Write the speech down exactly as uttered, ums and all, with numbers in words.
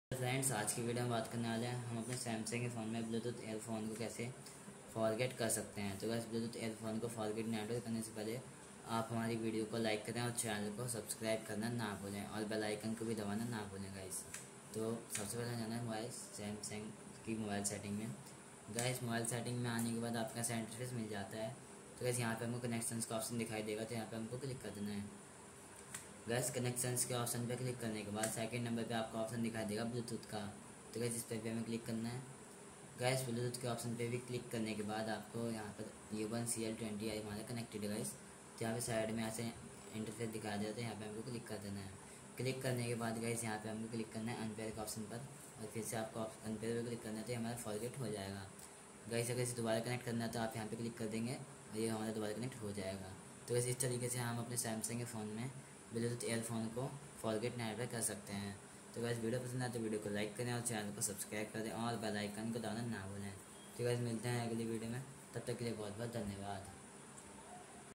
Friends, आज की video में बात करने वाले हैं हम अपने सैमसंग के फ़ोन में ब्लूटूथ एयरफोन को कैसे फॉरगेट कर सकते हैं। तो बस ब्लूटूथ एयरफोन को फॉरगेट नेटवर्क करने से पहले आप हमारी वीडियो को लाइक करें और चैनल को सब्सक्राइब करना ना भूलें और बेल आइकन को भी दबाना ना भूलें गाइस। तो सबसे पहले जाना है मोबाइल सैमसंग की मोबाइल सेटिंग में। गाइस मोबाइल सेटिंग में आने के बाद आपका ऐसा इंटरफेस मिल जाता है। तो गाइस यहाँ पर हमको कनेक्शंस का ऑप्शन दिखाई देगा, तो यहाँ पर हमको क्लिक कर देना है। गैस कनेक्शंस के ऑप्शन पर क्लिक करने के बाद सेकंड नंबर पे आपको ऑप्शन दिखाई देगा ब्लूटूथ का। तो गैस इस पर भी हमें क्लिक करना है। गैस ब्लूटूथ के ऑप्शन पे भी क्लिक करने के बाद आपको यहाँ पर ये one C L twenty I हमारा कनेक्टेड है गैस। तो यहाँ पे साइड में ऐसे इंटरफेस दिखाया जाता है, यहाँ पे हमको क्लिक कर देना है। क्लिक करने के बाद गैस यहाँ पे हमको क्लिक करना है अनपेयर के ऑप्शन पर और फिर से आपको अनपेयर पर क्लिक करना है, तो हमारा फॉरगेट हो जाएगा। गैस अगर इसे दोबारा कनेक्ट करना है तो आप यहाँ पे क्लिक कर देंगे और ये हमारा दोबारा कनेक्ट हो जाएगा। तो वैसे इस तरीके से हम अपने सैमसंग के फ़ोन में ब्लूटूथ एयरफोन को फॉरगेट नेटवर्क कर सकते हैं। तो वैसे वीडियो पसंद आए तो वीडियो को लाइक करें और चैनल को सब्सक्राइब करें और बेल आइकन को दबाना ना भूलें। तो वैसे मिलते हैं अगली वीडियो में, तब तक के लिए बहुत बहुत धन्यवाद।